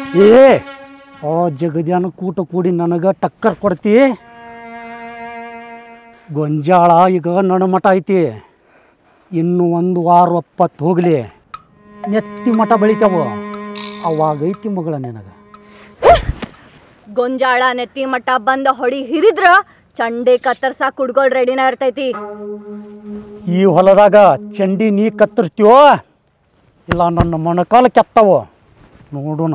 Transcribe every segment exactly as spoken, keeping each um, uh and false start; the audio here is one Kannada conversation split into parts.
ಏ ಆ ಜಗದ್ಯಾನ ಕೂಟ ಕೂಡಿ ನನಗೆ ಟಕ್ಕರ್ ಕೊಡ್ತಿ. ಗೊಂಜಾಳ ಈಗ ನನ್ನ ಮಠ ಐತಿ, ಇನ್ನು ಒಂದು ವಾರ ಒಪ್ಪತ್ತು ಹೋಗಲಿ, ನೆತ್ತಿ ಮಠ ಬೆಳಿತಾವ, ಅವಾಗೈತಿ ಮಗಳ ನಿನಗೆ. ಗೊಂಜಾಳ ನೆತ್ತಿ ಮಠ ಬಂದ ಹೊಡಿ ಹಿರಿದ್ರ ಚಂಡಿ ಕತ್ತರ್ಸಾಕ ಕುಡ್ಗೋಳ್ ರೆಡಿನ ಇರ್ತೈತಿ. ಈ ಹೊಲದಾಗ ಚಂಡಿ ನೀ ಕತ್ತರಿಸ್ತೀವೋ ಇಲ್ಲ ನನ್ನ ಮೊಣಕಾಲ ಕೆತ್ತವೋ ನೋಡೋಣ.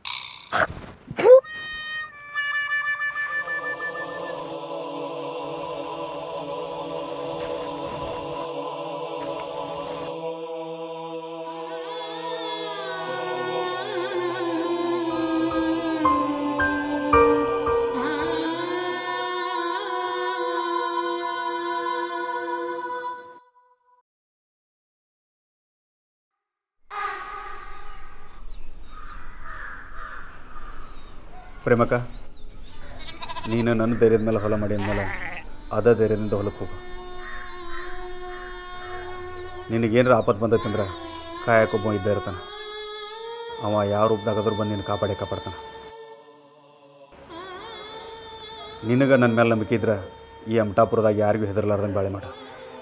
ಪ್ರೇಮಕ್ಕ, ನೀನು ನನ್ನ ಧೈರ್ಯದ ಮೇಲೆ ಹೊಲ ಮಾಡಿ ಅಂದಮೇಲೆ ಅದೇ ಧೈರ್ಯದಿಂದ ಹೊಲಕ್ಕೆ ಹೋಗು. ನಿನಗೇನಾರ ಆಪತ್ತು ಬಂದೈತಂದ್ರೆ ಕಾಯಕೊಬ್ಬ ಇದ್ದೇ ಇರ್ತಾನೆ. ಅವ ಯಾವ ರೂಪದಾಗಾದ್ರೂ ಬಂದು ನೀನು ಕಾಪಾಡಿ ಕಾಪಾಡ್ತಾನೆ. ನಿನಗೆ ನನ್ನ ಮೇಲೆ ನಂಬಿಕೆ ಇದ್ರೆ ಈ ಅಮಟಾಪುರದಾಗ ಯಾರಿಗೂ ಹೆದರ್ಲಾರ್ದಂಗೆ ಬಾಳೆ ಮಾಡ.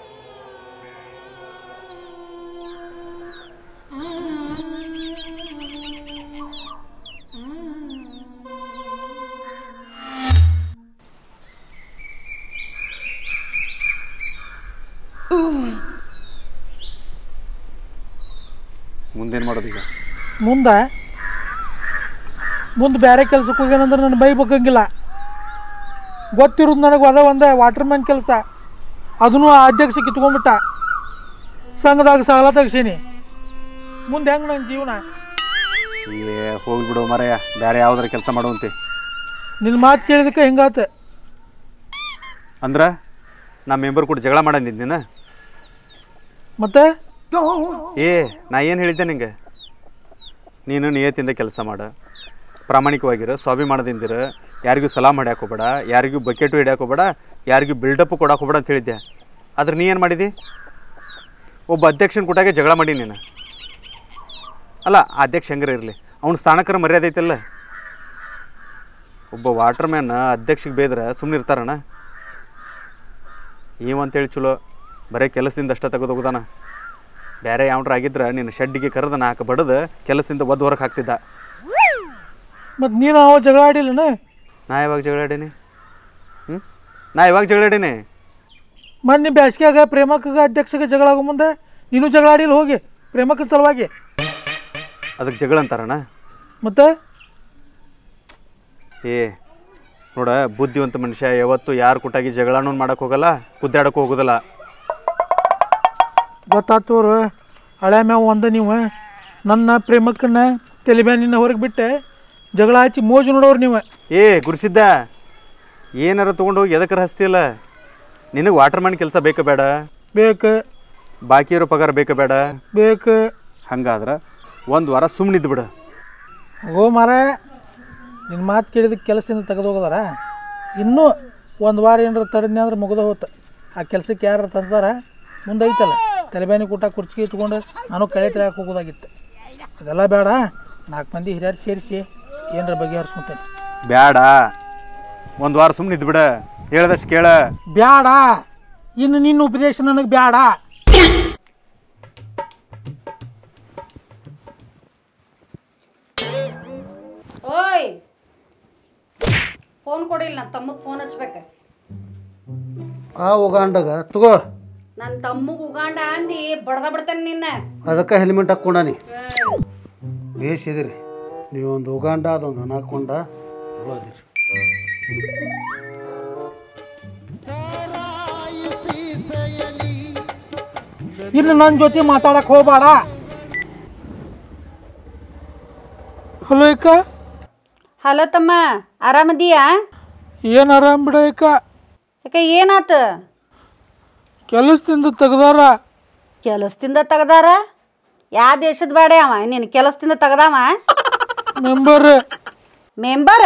ಮುಂದೇನು ಮಾಡೋದು ಈಗ? ಮುಂದೆ ಮುಂದೆ ಬೇರೆ ಕೆಲ್ಸಕ್ಕೆ ಹೋಗ್ಯಾನಂದ್ರೆ ನನ್ನ ಬೈಬೇಕಂಗಿಲ್ಲ. ಗೊತ್ತಿರೋದು ನನಗೆ ಅದ ಒಂದೇ ವಾಟರ್ ಮ್ಯಾನ್ ಕೆಲಸ, ಅದನ್ನು ಆ ಅಧ್ಯಕ್ಷ ಕಿತ್ಕೊಂಡ್ಬಿಟ್ಟ. ಸಂಘದಾಗ ಸಾಲ ತೆಗ್ಸೀನಿ, ಮುಂದೆ ಹೆಂಗೆ ನನ್ನ ಜೀವನ? ಏ ಹೋಗ್ಬಿಡು ಮರೆಯ, ಬೇರೆ ಯಾವ್ದಾರ ಕೆಲಸ ಮಾಡುವಂತೆ. ನಿನ್ನ ಮಾತು ಕೇಳಿದಕ್ಕೆ ಹಿಂಗಾತ. ಅಂದ್ರೆ ನಾ ಮೆಂಬರ್ ಕೂಡ ಜಗಳ ಮಾಡಂದಿದ್ದೀನ ಮತ್ತೆ? ಏ ನಾ ಏನು ಹೇಳಿದ್ದೆ ನಿಂಗೆ? ನೀನು ನಿಯತ್ತಿಂದ ಕೆಲಸ ಮಾಡ, ಪ್ರಾಮಾಣಿಕವಾಗಿರು, ಸ್ವಾಭಿಮಾನದಿಂದಿರು, ಯಾರಿಗೂ ಸಲಾಮ್ ಹೊಡ್ಯಾಕೆ ಹೋಗ್ಬೇಡ, ಯಾರಿಗೂ ಬಕೆಟು ಹಿಡ್ಯಾಕೆ ಹೋಗ್ಬೇಡ, ಯಾರಿಗೂ ಬಿಲ್ಡಪ್ಪು ಕೊಡಕ್ಕೆ ಹೋಗ್ಬೇಡ ಅಂತ ಹೇಳಿದ್ದೆ. ಆದ್ರೆ ನೀ ಏನು ಮಾಡಿದಿ? ಒಬ್ಬ ಅಧ್ಯಕ್ಷನ ಕೂಟಾಗೆ ಜಗಳ ಮಾಡಿ ನೀನು. ಅಲ್ಲ, ಆ ಅಧ್ಯಕ್ಷ ಹೆಂಗಾರ ಇರಲಿ, ಅವ್ನ ಸ್ಥಾನಕ್ಕರ ಮರ್ಯಾದೆ ಐತಲ್ಲ. ಒಬ್ಬ ವಾಟರ್ ಮ್ಯಾನ್ ಅಧ್ಯಕ್ಷಗೆ ಬೇದ್ರೆ ಸುಮ್ಮನೆ ಇರ್ತಾರಣ್ಣ? ಇವಂತೇಳಿ ಚಲೋ ಬರೀ ಕೆಲಸದಿಂದ ಅಷ್ಟೇ ತೆಗೆದು ಹೋಗುದಾನ. ಬೇರೆ ಯಾವ್ರ ಆಗಿದ್ರೆ ನಿನ್ನ ಶೆಡ್ಡಿಗೆ ಕರೆದ ನಾಲ್ಕು ಬಡದು ಕೆಲಸದಿಂದ ಒದ್ದು ಹೊರಗೆ ಹಾಕ್ತಿದ್ದ. ಮತ್ತು ನೀನು ಅವ ಜಗಳ ಆಡಿಲ್ಲನ? ನಾ ಯಾವಾಗ ಜಗಳ ಆಡೀನಿ? ಹ್ಞೂ ನಾ ಯಾವಾಗ ಜಗಳ ಆಡೀನಿ? ಮೊನ್ನೆ ಬ್ಯಾಸ್ಗ್ಯಾಗ ಪ್ರೇಮಕ್ಕಗ ಅಧ್ಯಕ್ಷಗೆ ಜಗಳ ಆಗೋ ಮುಂದೆ ನೀನು ಜಗಳ ಆಡಿಲ್ಲ ಹೋಗಿ ಪ್ರೇಮಕ್ಕನ ಸಲುವಾಗಿ. ಅದಕ್ಕೆ ಜಗಳ ಅಂತಾರಣ್ಣ? ಮತ್ತೆ ಏ ನೋಡ, ಬುದ್ಧಿವಂತ ಮನುಷ್ಯ ಯಾವತ್ತು ಯಾರು ಕೂಟಾಗಿ ಜಗಳನೂ ಮಾಡಕ್ಕೆ ಹೋಗಲ್ಲ, ಕುದ್ದಾಡಕ್ಕೆ ಹೋಗೋದಿಲ್ಲ. ಗೊತ್ತಾತವ್ರು ಹಳೆ ಮ್ಯಾವ ಒಂದ ನೀವು ನನ್ನ ಪ್ರೇಮಕ್ಕನ್ನ ತಲೆಬ್ಯಾನಿನ ಹೊರಗೆ ಬಿಟ್ಟೆ ಜಗಳ ಹಚ್ಚಿ ಮೋಜು ನೋಡೋರು ನೀವು. ಏ ಗುರುಸಿದ್ದ, ಏನಾರ ತೊಗೊಂಡು ಹೋಗಿ ಎದಕ್ಕರ ಹಸ್ತಿಲ್ಲ? ನಿನಗೆ ವಾಟರ್ ಮ್ಯಾನ್ ಕೆಲಸ ಬೇಕು ಬೇಡ? ಬೇಕು. ಬಾಕಿ ಇರೋ ಪಗಾರ ಬೇಕು ಬೇಡ? ಬೇಕು. ಹಂಗಾದ್ರೆ ಒಂದು ವಾರ ಸುಮ್ಮನಿದ್ದು ಬಿಡು. ಓ ಮಾರ, ನಿನ್ನ ಮಾತು ಕೇಳಿದಕ್ಕೆ ಕೆಲಸದಿಂದ ತೆಗೆದು ಹೋಗೋದಾರ. ಇನ್ನೂ ಒಂದು ವಾರ ಏನಾರ ತಡೆದ್ನಿ ಅಂದ್ರೆ ಮುಗಿದ ಹೋತ. ಆ ಕೆಲಸಕ್ಕೆ ಯಾರು ತಂದಾರ ಮುಂದೆ ಐತಲ್ಲ, ತಲೆಬ್ಯಾನಿ ಕೂಟ ಕುರ್ಚಿಗೆ ಇಟ್ಕೊಂಡು ನಾನು ಕಳೆ ತೆರೆಯಕ್ಕೆ ಹೋಗೋದಾಗಿತ್ತು. ಅದೆಲ್ಲ ಬೇಡ, ನಾಲ್ಕು ಮಂದಿ ಹಿರಿಯರು ಸೇರಿಸಿ ಏನರ ಬಗೆಹರಿಸ್ಕೊತೇನೆ. ಬೇಡ, ಒಂದು ವಾರ ಸುಮ್ಮನೆ ಇದ್ದು ಬಿಡ, ಹೇಳ್ದಷ್ಟು ಕೇಳ. ಬೇಡ, ಇನ್ನು ನಿನ್ನ ಉಪದೇಶ ನನಗೆ ಬೇಡ. ಓಯ್, ಫೋನ್ ಕೊಡಿಲ್ಲ, ನನ್ನ ತಮ್ಮಗೆ ಫೋನ್ ಹಚ್ಬೇಕು. ಆ ಉಗಾಂಡಾಗ ತಗೋ. ನನ್ನ ತಮ್ಮಗೆ ಉಗಾಂಡ ಅಂದು ಬಡ್ದ ಬಿಡ್ತೇನೆ ನಿನ್ನ. ಅದಕ್ಕೆ ಹೆಲ್ಮೆಟ್ ಹಾಕ್ಕೊಂಡಾನಿ. ಬೇಸಿದಿರಿ ನೀವು, ಒಂದು ಉಗಾಂಡ ಅದೊಂದು ಹಣ ಹಾಕ್ಕೊಂಡ ಚಲೋ ಅದಿರಿ. ಇನ್ನು ನನ್ನ ಜೊತೆ ಮಾತಾಡಕ್ಕೆ ಹೋಗಬೇಡ. ಹಲೋ ಅಕ್ಕ. ಹಲೋ ತಮ್ಮ, ಆರಾಮದೀಯಾ? ಏನು ಆರಾಮ್ ಬಿಡ ಅಕ್ಕ. ಯಾಕೆ ಏನಾತ? ಕೆಲಸದಿಂದ ತೆಗ್ದಾರ. ಕೆಲಸದಿಂದ ತೆಗ್ದಾರ? ಯಾವ ದೇಶದ ಬೇಡ ಅವ ನೀನು ಕೆಲಸದಿಂದ ತೆಗ್ದಾವ? ಮೆಂಬರ್. ಮೆಂಬರ?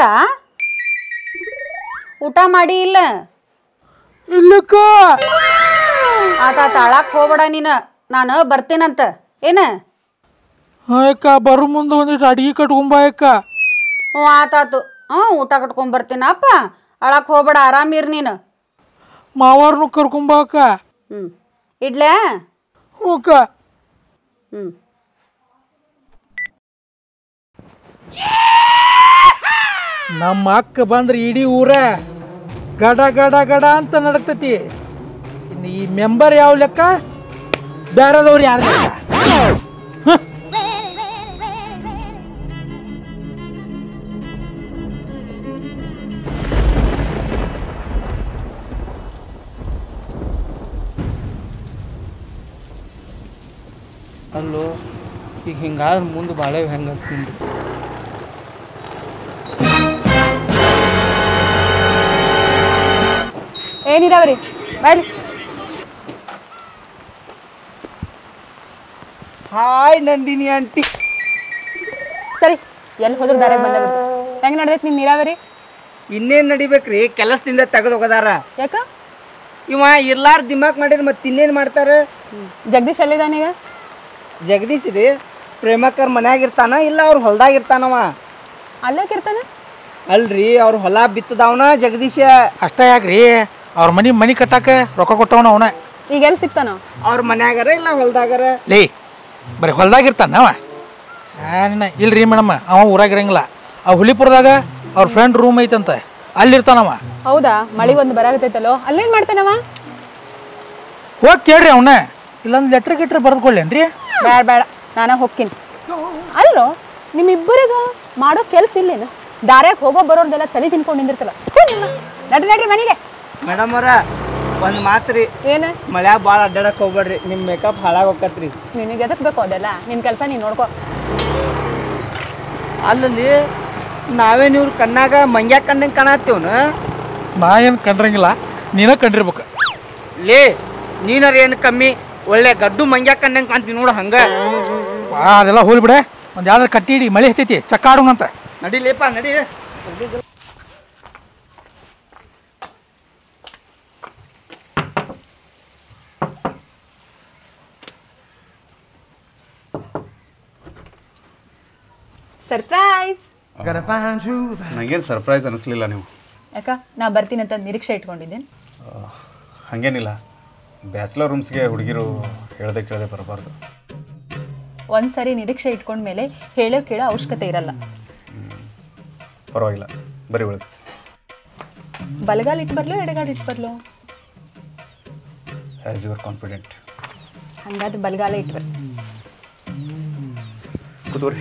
ಊಟ ಮಾಡಿ ಇಲ್ಲ? ಇಲ್ಲಕ್ಕ. ಆತ ತಾಳಕ್ಕೆ ಹೋಗ್ಬೇಡ ನೀನು, ನಾನು ಬರ್ತೀನಂತ. ಏನು? ಹಾಂ ಅಕ್ಕ, ಬರೋ ಮುಂದೆ ಒಂದಿಷ್ಟು ಅಡಿಗೆ ಕಟ್ಕೊಂಬ ಅಕ್ಕ. ಹ್ಞೂ ಆತಾತು ಹ್ಞೂ ಊಟ ಕಟ್ಕೊಂಬರ್ತೀನಪ್ಪ ಅಳಕ್ಕೆ ಹೋಗ್ಬೇಡ ಆರಾಮಿರಿ ನೀನು. ಮಾವಾರ್ನು ಕರ್ಕೊಂಬಾಕ. ಹ್ಞೂ ಇಡ್ಲೇ. ಹೂಕ. ಹ್ಞೂ ನಮ್ಮ ಅಕ್ಕ ಬಂದ್ರೆ ಇಡೀ ಊರ ಗಡ ಗಡ ಗಡ ಅಂತ ನಡಕ್ತತಿ. ಇನ್ನು ಈ ಮೆಂಬರ್ ಯಾವ ಲೆಕ್ಕ, ಬೇರೆದವ್ರು ಯಾರು ಲೆಕ್ಕ? ಅಲ್ಲೋ ಈಗ ಹಿಂಗಾದ್ರೆ ಮುಂದೆ ಬಾಳೆ ಹೆಂಗೆ ಆಗ್ತೀನಿ. ಏನಿದಾವ್ರಿ ಬಾಯ್ಲಿ. Hi Nandini aunty. ಸರಿ ಎಲ್ಲಿ ಹೋದ್ರು ದಾರ ಬಂದ ಹೆಂಗೆ ನಡ್ದೈತಿ ನಿನ್ನ ನೀರಾವರಿ? ಇನ್ನೇನು ನಡಿಬೇಕ್ರಿ, ಕೆಲಸದಿಂದ ತೆಗೆದು ಹೋಗದಾರ. ಯಾಕ ಇವ ಇರ್ಲಾರ ದಿಮಾಕ್ ಮಾಡಿರಿ ಮತ್ತೆ ಇನ್ನೇನು ಮಾಡ್ತಾರೆ? ಜಗದೀಶ್ ಎಲ್ಲಿದಾನೀಗ? ಜಗದೀಶ್ ರೀ ಪ್ರೇಮಕ್ಕರ್ ಮನ್ಯಾಗ ಇರ್ತಾನ ಇಲ್ಲ ಅವ್ರ ಹೊಲ್ದಾಗ ಇರ್ತಾನವ? ಅಲ್ಲಕ್ಕಿರ್ತಾನೆ. ಅಲ್ರಿ ಅವ್ರ ಹೊಲ ಬಿತ್ತದವನ ಜಗದೀಶ. ಅಷ್ಟ ಯಾಕ್ರಿ, ಅವ್ರ ಮನಿ ಮನಿ ಕಟ್ಟಾಕ ರೊಕ್ಕ ಕೊಟ್ಟವನ ಅವನ. ಈಗ ಎಲ್ಲಿ ಸಿಗ್ತಾನ? ಅವ್ರ ಮನ್ಯಾಗಾರ ಇಲ್ಲ ಹೊಲ್ದಾಗಾರ? ಲೇ ಬರೀ ಹೊಲ್ದಾಗಿರ್ತಾನ ಅವ. ಇಲ್ರಿ ಮೇಡಮ್, ಅವ ಊರಾಗಿರಂಗಿಲ್ಲ. ಆ ಹುಲಿಪುರದಾಗ ಅವ್ರ ಫ್ರೆಂಡ್ ರೂಮ್ ಐತಂತ, ಅಲ್ಲಿರ್ತಾನವ. ಹೌದಾ? ಮಳಿ ಒಂದು ಬರಾಗತೈತಲ್ಲೋ, ಅಲ್ಲೇನ್ ಮಾಡ್ತಾನವ? ಹೋಗಿ ಕೇಳ್ರಿ ಅವನ, ಇಲ್ಲೊಂದು ಲೆಟ್ರ್ ಗಿಟ್ರ್ ಬರೆದುಕೊಳ್ಳೇನ್ರಿ? ಬೇಡ ಬೇಡ, ನಾನ ಹೋಗ್ತೀನಿ. ಅಲ್ಲೋ ನಿಮ್ಮಿಬ್ಬರಿಗ ಮಾಡೋ ಕೆಲ್ಸ ಇಲ್ಲೇನು? ದಾರ್ಯಾಗ ಹೋಗೋ ಬರೋರ್ದೆಲ್ಲ ತಲೆ ತಿನ್ಕೊಂಡು ನಿಂದಿರ್ತಲ್ಲ. ನಡ್ರಿ ನಡ್ರಿ ಮನೆಗೆ. ಮೇಡಮ್ ಅವ್ರ ಒಂದು ಮಾತ್ರಿ, ಏನ ಮಳ್ಯಾಗ ಭಾಳ ಅಡ್ಡಾಡಕ್ ಹೋಗ್ಬೇಡ್ರಿ, ನಿಮ್ಮ ಮೇಕಪ್ ಹಾಳಾಗಿ ಹೋಗತ್ರಿ. ನಿನಗೆ ಎದಕ್ ಬೇಕು ಅದೆಲ್ಲ? ನಿನ್ ಕೆಲಸ ನೀನ್ ನೋಡ್ಕೋ. ಅಲ್ಲಿ ನಾವೇನು ಇವ್ರ ಕಣ್ಣಾಗ ಮಂಗ್ಯಾಕ ಕಣ್ಣಂಗೆ ಕಾಣತ್ತೀವನು? ನಾ ಏನು ಕಂಡ್ರಂಗಿಲ್ಲ, ನೀನ ಕಂಡಿರ್ಬೇಕು. ಲೇ ನೀನಾರ ಏನು ಕಮ್ಮಿ, ಒಳ್ಳೆ ಗಡ್ಡು ಮಂಗ್ಯಾಕ ಕಣ್ಣಂಗೆ ಕಾಣ್ತೀವಿ ನೋಡು ಹಂಗ. ಅದೆಲ್ಲ ಹೋಲ್ ಬಿಡೆ, ಒಂದು ಯಾವ್ದಾರು ಕಟ್ಟಿ ಹಿಡಿ, ಮಳೆ ಹತ್ತೈತಿ, ಚಕ್ಕ ಆಡೋಣಂತ. ನಡಿಲೇಪ ನಡಿ. ಸರ್ಪ್ರೈಸ್. ನನಗೇನು ಸರ್ಪ್ರೈಸ್ ಅನ್ನಿಸ್ಲಿಲ್ಲ ನೀವು. ಯಾಕ ನಾ ಬರ್ತೀನಿ ಅಂತ ನಿರೀಕ್ಷೆ ಇಟ್ಕೊಂಡಿದ್ದೇನೆ. ಹಾಗೇನಿಲ್ಲ, ಬ್ಯಾಚುಲರ್ ರೂಮ್ಸ್ಗೆ ಹುಡುಗಿರು ಹೇಳ್ದೆ ಕೇಳದೆ ಬರಬಾರ್ದು. ಒಂದ್ಸರಿ ನಿರೀಕ್ಷೆ ಇಟ್ಕೊಂಡ್ಮೇಲೆ ಹೇಳೋ ಕೇಳೋ ಅವಶ್ಯಕತೆ ಇರಲ್ಲ. ಪರವಾಗಿಲ್ಲ, ಬರೀ ಒಳಗೆ. ಬಲಗಾಲ್ ಇಟ್ಟು ಬರ್ಲೋ ಎಡಗಾಲ್ ಇಟ್ಟು ಬರ್ಲೋ? As your confident. ಹಂಗಾದ್ರೆ ಬಲಗಾಲ ಇಟ್ಟು ಬರ್ಲಿ. ಕೂತ್ಕೋರಿ.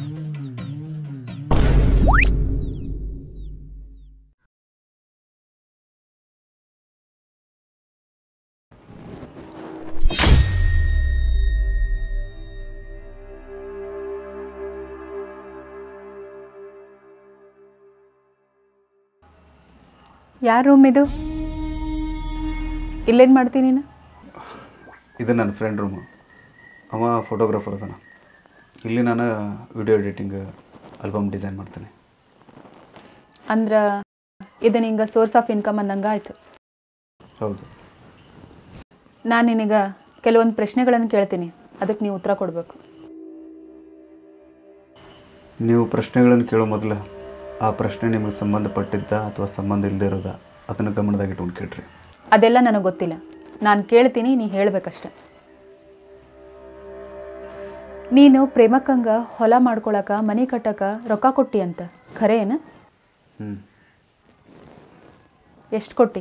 ಯಾರ ರೂಮ್ ಇದು? ಇಲ್ಲೇನು ಮಾಡ್ತೀನಿ ನೀನು? ಇದು ನನ್ನ ಫ್ರೆಂಡ್ ರೂಮು. ಅವ ಫೋಟೋಗ್ರಾಫರ್ ಅದಾನ. ಇಲ್ಲಿ ನಾನು ವಿಡಿಯೋ ಎಡಿಟಿಂಗ್, ಆಲ್ಬಮ್ ಡಿಸೈನ್ ಮಾಡ್ತೇನೆ. ಅಂದ್ರೆ ಇದು ನಿಂಗೆ ಸೋರ್ಸ್ ಆಫ್ ಇನ್ಕಮ್ ಅಂದಂಗೆ ಆಯಿತು. ಹೌದು. ನಾನು ನಿನಗೆ ಕೆಲವೊಂದು ಪ್ರಶ್ನೆಗಳನ್ನು ಕೇಳ್ತೀನಿ, ಅದಕ್ಕೆ ನೀವು ಉತ್ತರ ಕೊಡಬೇಕು. ನೀವು ಪ್ರಶ್ನೆಗಳನ್ನು ಕೇಳೋ ಮೊದಲು ಆ ಪ್ರಶ್ನೆ ನಿಮಗೆ ಸಂಬಂಧಪಟ್ಟಿದ್ದ ಅಥವಾ ಸಂಬಂಧ ಇಲ್ಲದೆ ಇರೋದ ಅದನ್ನು ಗಮನದಾಗ ಇಟ್ಕೊಂಡು ಕೇಳ್ರಿ. ಅದೆಲ್ಲ ನನಗೆ ಗೊತ್ತಿಲ್ಲ, ನಾನು ಕೇಳ್ತೀನಿ, ನೀ ಹೇಳಬೇಕಷ್ಟೆ. ನೀನು ಪ್ರೇಮಕ್ಕಂಗೆ ಹೊಲ ಮಾಡ್ಕೊಳಕ ಮನೆ ಕಟ್ಟಕ ರೊಕ್ಕ ಕೊಟ್ಟಿ ಅಂತ ಖರೆ ಏನು? ಹ್ಞೂ. ಎಷ್ಟು ಕೊಟ್ಟಿ?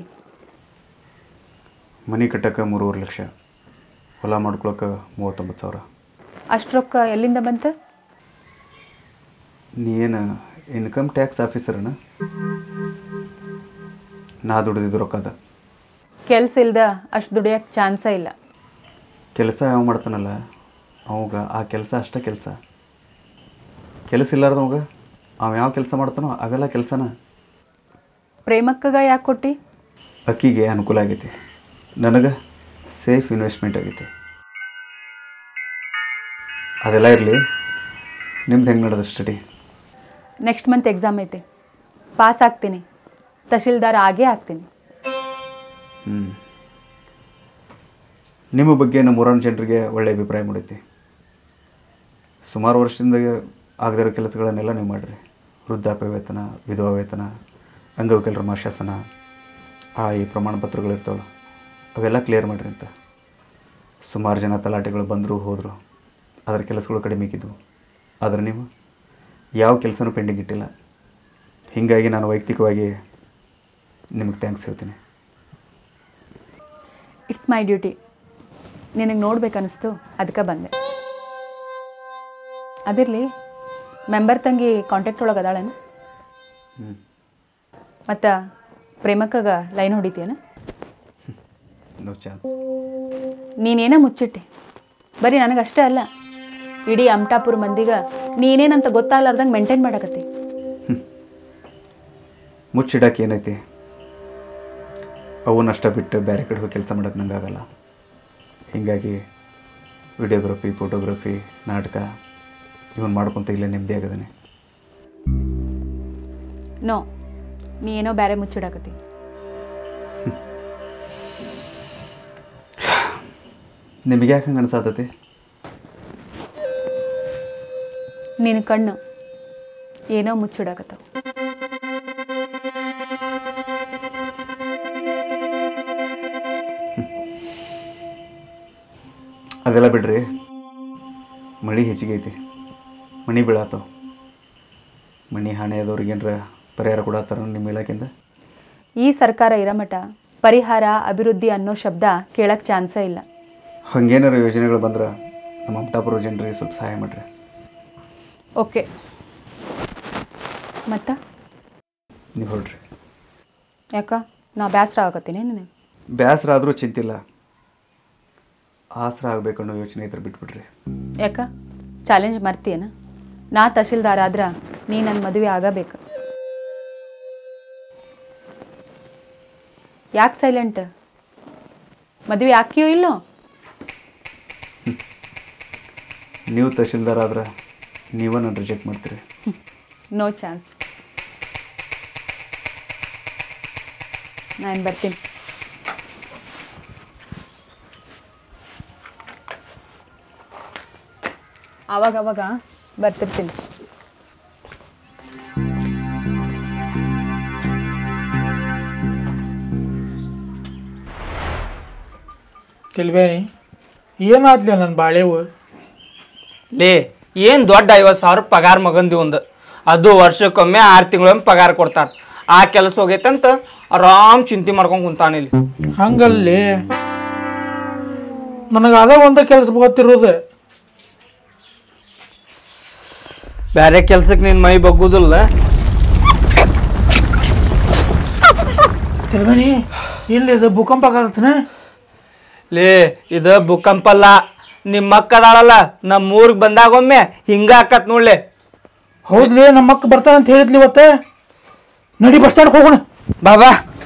ಮನೆ ಕಟ್ಟಕ್ಕೆ ಮೂರುವರೆ ಲಕ್ಷ, ಹೊಲ ಮಾಡ್ಕೊಳಕ್ಕೆ ಮೂವತ್ತೊಂಬತ್ತು ಸಾವಿರ. ಅಷ್ಟು ರೊಕ್ಕ ಎಲ್ಲಿಂದ ಬಂತು? ನೀನು ಇನ್ಕಮ್ ಟ್ಯಾಕ್ಸ್ ಆಫೀಸರನ? ನಾ ದುಡಿದಿದ್ದು ರೊಕ್ಕದ. ಕೆಲಸ ಇಲ್ದ ಅಷ್ಟು ದುಡಿಯೋಕ್ಕೆ ಚಾನ್ಸೇ ಇಲ್ಲ. ಕೆಲಸ ಯಾವ ಮಾಡ್ತಾನಲ್ಲ ಅವಾಗ ಆ ಕೆಲಸ ಅಷ್ಟೇ ಕೆಲಸ. ಕೆಲಸ ಇಲ್ಲಾರ್ದವಾಗ ಅವ ಯಾವ ಕೆಲಸ ಮಾಡ್ತಾನೋ ಅವೆಲ್ಲ ಕೆಲಸನ. ಪ್ರೇಮಕ್ಕಗ ಯಾಕೆ ಕೊಟ್ಟಿ? ಅಕ್ಕಿಗೆ ಅನುಕೂಲ ಆಗೈತಿ, ನನಗೆ ಸೇಫ್ ಇನ್ವೆಸ್ಟ್ಮೆಂಟ್ ಆಗೈತಿ. ಅದೆಲ್ಲ ಇರಲಿ, ನಿಮ್ದು ಹೆಂಗೆ ನಡೆದ ಸ್ಟಡಿ? ನೆಕ್ಸ್ಟ್ ಮಂತ್ ಎಕ್ಸಾಮ್ ಐತಿ, ಪಾಸ್ ಆಗ್ತೀನಿ, ತಹಶೀಲ್ದಾರ್ ಆಗೇ ಆಗ್ತೀನಿ. ಹ್ಞೂ. ನಿಮ್ಮ ಬಗ್ಗೆ ನಮ್ಮ ಊರಿನ ಜನರಿಗೆ ಒಳ್ಳೆಯ ಅಭಿಪ್ರಾಯ ಮೂಡೈತಿ. ಸುಮಾರು ವರ್ಷದಿಂದ ಆಗದಿರೋ ಕೆಲಸಗಳನ್ನೆಲ್ಲ ನೀವು ಮಾಡಿರಿ, ವೃದ್ಧಾಪ್ಯ ವೇತನ, ವಿಧವಾ ವೇತನ, ಅಂಗವಿಕಲರ ಮಾಶಾಸನ, ಆ ಈ ಪ್ರಮಾಣ ಪತ್ರಗಳಿರ್ತಾವಲ್ಲ ಅವೆಲ್ಲ ಕ್ಲಿಯರ್ ಮಾಡಿರಿ ಅಂತ. ಸುಮಾರು ಜನ ತಲಾಟೆಗಳು ಬಂದರು ಹೋದರು, ಅದರ ಕೆಲಸಗಳು ಕಡಿಮೆ ಇದ್ದಿದ್ವು. ಆದರೆ ನೀವು ಯಾವ ಕೆಲಸನೂ ಪೆಂಡಿಂಗ್ ಇಟ್ಟಿಲ್ಲ. ಹೀಗಾಗಿ ನಾನು ವೈಯಕ್ತಿಕವಾಗಿ ನಿಮಗೆ ಥ್ಯಾಂಕ್ಸ್ ಹೇಳ್ತೀನಿ. It's my duty. ನಿನಗೆ ನೋಡ್ಬೇಕನ್ನಿಸ್ತು, ಅದಕ್ಕೆ ಬಂದೆ. ಅದಿರಲಿ, ಮೆಂಬರ್ ತಂಗಿ ಕಾಂಟ್ಯಾಕ್ಟ್ ಒಳಗೆ ಅದಾಳೇನು? ಹ್ಞೂ. ಮತ್ತು ಪ್ರೇಮಕ್ಕಾಗ ಲೈನ್ ಹೊಡಿತೀಯನ? No chance. ನೀನೇನ ಮುಚ್ಚಿಟ್ಟೆ. ಬರೀ ನನಗಷ್ಟೇ ಅಲ್ಲ, ಇಡೀ ಅಮಟಾಪುರ ಮಂದಿಗೆ ನೀನೇನಂತ ಗೊತ್ತಾಗ್ಲಾರ್ದಂಗೆ ಮೇಂಟೈನ್ ಮಾಡಕತ್ತಿ. ಮುಚ್ಚಿಡಕ್ಕೆ ಏನೈತಿ? ಅವು ನಷ್ಟ ಬಿಟ್ಟು ಬೇರೆ ಕಡೆ ಹೋಗಿ ಕೆಲಸ ಮಾಡೋಕ್ಕೆ ನಂಗೆ ಆಗಲ್ಲ. ಹೀಗಾಗಿ ವಿಡಿಯೋಗ್ರಫಿ, ಫೋಟೋಗ್ರಫಿ, ನಾಟಕ ಇವನ್ ಮಾಡ್ಕೊತ ಇಲ್ಲ ನೆಮ್ಮದಿ ಆಗದೇನೆ. ನೋ, ನೀ ಏನೋ ಬೇರೆ ಮುಚ್ಚಿಡಕತ್ತಿ. ನಿಮಗೆ ಯಾಕೆ ಹಂಗೆ ಅನ್ಸಾತತಿ? ನಿನ್ನ ಕಣ್ಣು ಏನೋ ಮುಚ್ಚಿಡಕತ್ತಾವ. ಅದೆಲ್ಲ ಬಿಡ್ರಿ. ಮಳೆ ಹೆಚ್ಚಿಗೆ ಐತಿ, ಮಣಿ ಬೀಳಾತವ. ಮಣಿ ಹಾನಿ ಆದವ್ರಿಗೆ ಏನರ ಪರಿಹಾರ ಕೊಡತ್ತಾರ ನಿಮ್ಮ ಇಲಾಖೆಯಿಂದ? ಈ ಸರ್ಕಾರ ಇರೋ ಮಟ ಪರಿಹಾರ, ಅಭಿವೃದ್ಧಿ ಅನ್ನೋ ಶಬ್ದ ಕೇಳಕ್ಕೆ ಚಾನ್ಸೇ ಇಲ್ಲ. ಹಂಗೇನಾರು ಯೋಜನೆಗಳು ಬಂದ್ರೆ ನಮ್ಮ ಅಮಟಾಪುರ ಜನರಿಗೆ ಸ್ವಲ್ಪ ಸಹಾಯ ಮಾಡಿರಿ. ಓಕೆ, ಮತ್ತು ನೀವು ಹೊರಡ್ರಿ. ಯಾಕ ನಾ ಬೇಸರ ಆಗತ್ತೀನಿ ನನಗೆ? ಬೇಸರ ಆದರೂ ಚಿಂತಿಲ್ಲ, ಆಸರ ಆಗಬೇಕನ್ನೋ ಯೋಚನೆ ಇದ್ರೆ ಬಿಟ್ಬಿಡ್ರಿ. ಯಾಕ ಚಾಲೆಂಜ್ ಮರ್ತೀಯನ? ನಾ ತಹಶೀಲ್ದಾರ್ ಆದ್ರೆ ನೀ ನನ್ನ ಮದುವೆ ಆಗಬೇಕು. ಯಾಕೆ ಸೈಲೆಂಟ್? ಮದುವೆ ಹಾಕಿಯೋ ಇಲ್ಲೋ? ನೀವು ತಹಶೀಲ್ದಾರ್ ಆದ್ರೆ ನೀವೇ ನಾನು ರಿಜೆಕ್ಟ್ ಮಾಡ್ತೀರಿ. No chance. ನಾನು ಬರ್ತೀನಿ. ಆವಾಗ ಅವಾಗ ಬರ್ತಿರ್ತೀನಿ. ತಿಳ್ಬೇನಿ ಏನಾದ್ಲೆ ನನ್ನ ಬಾಳೆವು? ಲೇ, ಏನು ದೊಡ್ಡ ಐವತ್ತು ಸಾವಿರ ಪಗಾರ ಮಗಂದಿ ಒಂದು, ಅದು ವರ್ಷಕ್ಕೊಮ್ಮೆ ಆರು ತಿಂಗಳೊಮ್ಮೆ ಪಗಾರ ಕೊಡ್ತಾರೆ. ಆ ಕೆಲಸ ಹೋಗೈತಂತ ಆರಾಮ್ ಚಿಂತೆ ಮಾಡ್ಕೊಂಡು ಕುಂತಾನಿಲ್ಲಿ. ಹಂಗಲ್ಲಿ ನನಗೆ ಅದ ಒಂದ ಕೆಲಸ ಗೊತ್ತಿರೋದು. ಬೇರೆ ಕೆಲ್ಸಕ್ಕೆ ನಿನ್ನ ಮೈ ಬಗ್ಗುದಿಲ್ಲ. ತಿಳ್ಬೇನಿ ಇಲ್ಲಿ ಇದು ಭೂಕಂಪ ಆಗತ್ತನ? ಲೇ, ಇದು ಭೂಕಂಪ ಅಲ್ಲ, ನಿಮ್ಮ ಅಕ್ಕ ಅದಾಳಲ್ಲ ನಮ್ಮ ಊರಿಗೆ ಬಂದಾಗೊಮ್ಮೆ ಹಿಂಗ ಆಕತ್ ನೋಡ್ಲೆ. ಹೌದ್ಲಿ, ನಮ್ಮ ಅಕ್ಕ ಬರ್ತಾನಂತ ಹೇಳಿದ್ಲಿ ಇವತ್ತ. ನಡಿ ಬಸ್ ಸ್ಟ್ಯಾಂಡ್ ಹೋಗೋಣ. ಬಾಬಾ